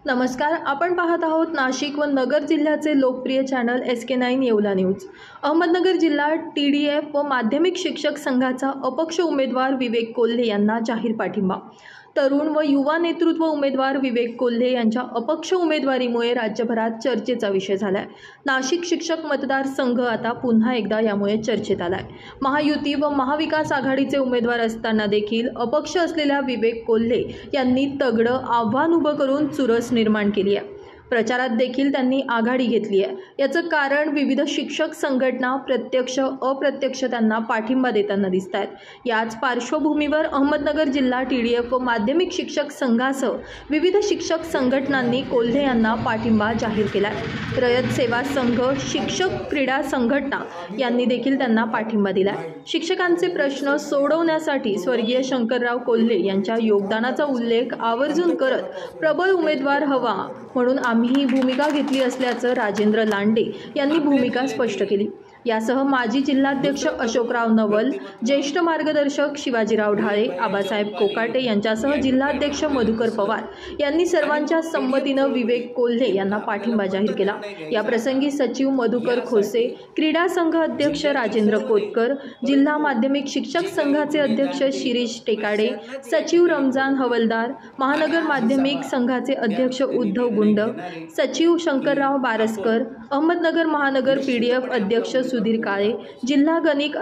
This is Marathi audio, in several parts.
नमस्कार, आपण पाहत आहोत नाशिक व नगर जिल्ह्याचे लोकप्रिय channel SK9 Yeola news. Ahmednagar जिल्हा TDF व माध्यमिक शिक्षक संघाचा अपक्ष उमेदवार विवेक कोल्हे यांना जाहीर पाठिंबा। तरुण व युवा नेतृत्व उमेदवार विवेक कोल्हे यांच्या अपक्ष उमेदवारीमुळे राज्यभरात चर्चेचा विषय झालाय। नाशिक शिक्षक मतदार संघ आता पुन्हा एकदा यामुळे चर्चेत आलाय। महायुती व महाविकास आघाडीचे उमेदवार असताना देखील अपक्ष असलेल्या विवेक कोल्हे यांनी तगडं आव्हान उभं करून चुरस निर्माण केली आहे। प्रचारात देखील त्यांनी आघाडी घेतली आहे। याचं कारण विविध शिक्षक संघटना प्रत्यक्ष अप्रत्यक्ष त्यांना पाठिंबा देताना दिसत आहेत। याच पार्श्वभूमीवर अहमदनगर जिल्हा TDF व माध्यमिक शिक्षक संघासह विविध शिक्षक संघटनांनी कोल्हे यांना पाठिंबा जाहीर केला। रयत सेवा संघ, शिक्षक क्रीडा संघटना यांनी देखील त्यांना पाठिंबा दिला। शिक्षकांचे प्रश्न सोडवण्यासाठी स्वर्गीय शंकरराव कोल्हे यांच्या योगदानाचा उल्लेख आवर्जून करत प्रबळ उमेदवार हवा म्हणून आम्ही ही भूमिका घेतली असल्याचं राजेंद्र लांडे यांनी भूमिका स्पष्ट केली। यासह माजी जिल्हाध्यक्ष अशोकराव नवल, ज्येष्ठ मार्गदर्शक शिवाजीराव ढाळे, आबासाहेब कोकाटे यांच्यासह जिल्हाध्यक्ष मधुकर पवार यांनी सर्वांच्या संमतीनं विवेक कोल्हे यांना पाठिंबा जाहीर केला। या प्रसंगी सचिव मधुकर खोसे, क्रीडा संघ अध्यक्ष राजेंद्र कोतकर, जिल्हा माध्यमिक शिक्षक संघाचे अध्यक्ष शिरीष टेकाडे, सचिव रमजान हवलदार, महानगर माध्यमिक संघाचे अध्यक्ष उद्धव गुंड, सचिव शंकरराव बारसकर, अहमदनगर महानगर PDF अध्यक्ष सुधीर काळे, जिल्हा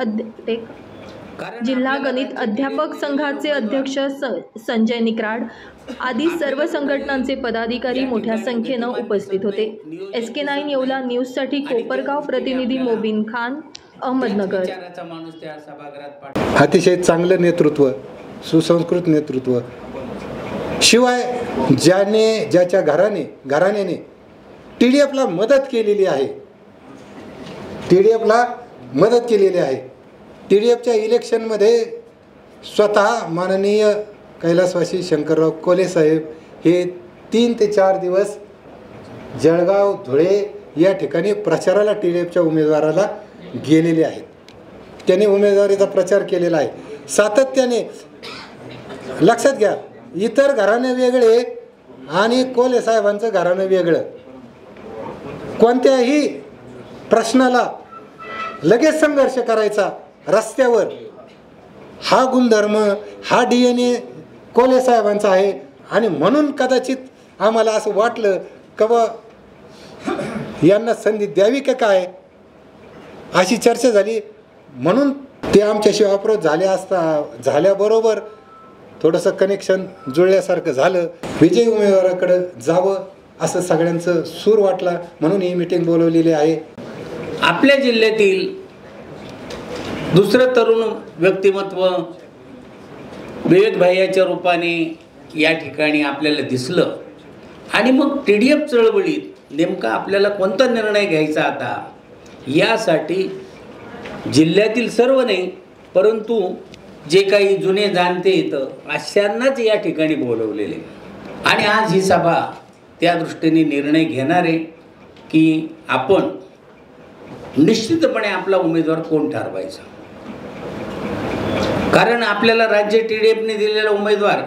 गणित अध्यापक संघाचे अध्यक्ष संजय निकराड आदी सर्व संघटनांचे पदाधिकारी मोठ्या संख्येनं उपस्थित होते। SK9 येवला न्यूजसाठी कोपरगाव प्रतिनिधी मोबिन खान, अहमदनगर। अतिशय चांगलं नेतृत्व, सुसंस्कृत नेतृत्व, शिवाय ज्याच्या घराण्याने TDFला मदत केलेली आहे, TDFच्या इलेक्शनमध्ये स्वतः माननीय कैलासवासी शंकरराव कोल्हे साहेब हे 3 ते 4 दिवस जळगाव, धुळे या ठिकाणी प्रचाराला TDFच्या उमेदवाराला गेलेले आहेत। त्यांनी उमेदवारीचा प्रचार केलेला आहे। सातत्याने लक्षात घ्या, इतर घराणे वेगळे आणि कोल्हे साहेबांचं घराणं वेगळं। कोणत्याही प्रश्नाला लगेच संघर्ष करायचा रस्त्यावर, हा गुणधर्म, हा DNA कोल्हे साहेबांचा आहे। आणि म्हणून कदाचित आम्हाला असं वाटलं की यांना संधी द्यावी का काय, अशी चर्चा झाली। म्हणून ते आमच्याशी अप्रोच झाल्याबरोबर थोडंसं कनेक्शन जुळल्यासारखं झालं। विजयी उमेदवाराकडे जावं असं सगळ्यांचं सूर वाटला, म्हणून ही मीटिंग बोलवलेली आहे। आपल्या जिल्ह्यातील दुसरं तरुण व्यक्तिमत्व विवेक भैयाच्या रूपाने या ठिकाणी आपल्याला दिसलं। आणि मग TDF चळवळीत नेमका आपल्याला कोणता निर्णय घ्यायचा आता, यासाठी जिल्ह्यातील सर्व नाही परंतु जे काही जुने जाणते येतं अशांनाच या ठिकाणी बोलवलेले। आणि आज ही सभा त्या दृष्टीने निर्णय घेणार आहे की आपण निश्चितपणे आपला उमेदवार कोण ठरवायचा। कारण आपल्याला राज्य TDFने दिलेला उमेदवार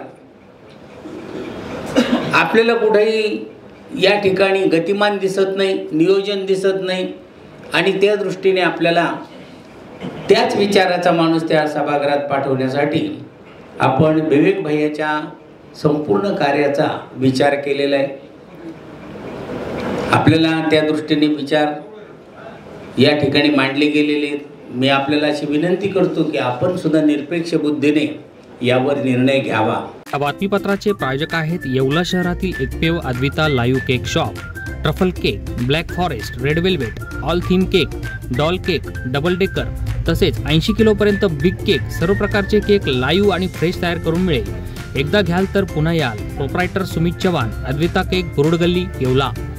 आपल्याला कुठेही या ठिकाणी गतिमान दिसत नाही, नियोजन दिसत नाही। आणि त्या दृष्टीने आपल्याला त्याच विचाराचा माणूस त्या सभागृहात पाठवण्यासाठी आपण विवेक भैयाच्या संपूर्ण कार्याचा विचार केलेला आहे। आपल्याला त्या दृष्टीने विचार या ठिकाणी मांडले गेलेले आहेत। मी आपल्याला अशी विनंती करतो की आपण सुद्धा निरपेक्ष बुद्धीने यावर निर्णय घ्यावा। या बातमीपत्राचे प्रायोजक आहेत येवला शहरातील एकमेव Advita live cake shop. Truffle cake, black forest, red velvet, all theme cake, doll cake, double decker तसेच 80 किलोपर्यंत बिग केक, सर्व प्रकारचे केक लाईव्ह आणि फ्रेश तयार करून मिळेल। एकदा घ्याल तर पुन्हा याल। Proprietor Sumit Chavan, Advita cake, Gurud Galli, Yeola.